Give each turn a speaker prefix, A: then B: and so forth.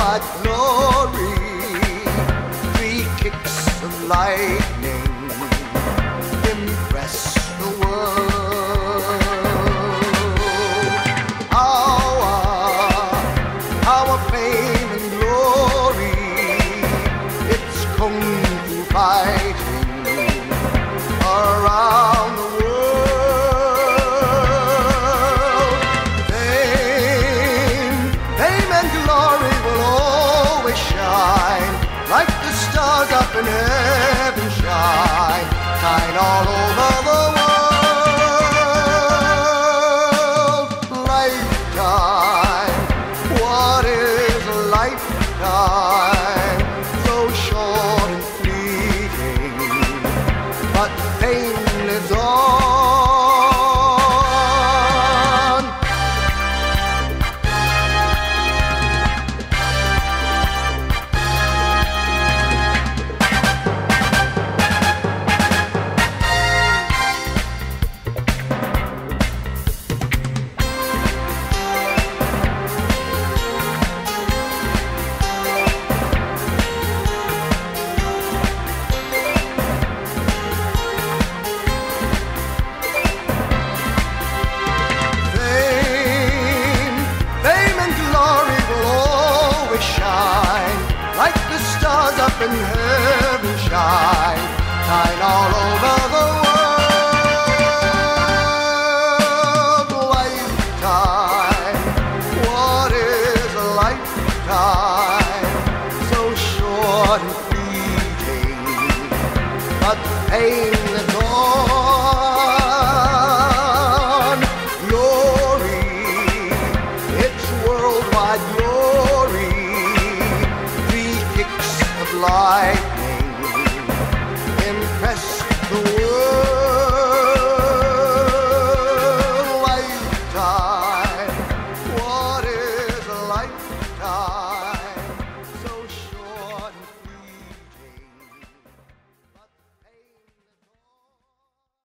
A: worldwide glory. Three kicks of lightning impress the world. Our fame and glory, it's kung fu fighting around the world. Fame and glory will always shine, like the stars up in heaven shine, shine all over the world. Lifetime, what is a lifetime? So short and fleeting, but fame lives on. Like the stars up in heaven shine, shine all over the world. Lifetime, what is a lifetime? So short and fleeting, but pain lives on. Glory, it's worldwide glory. Light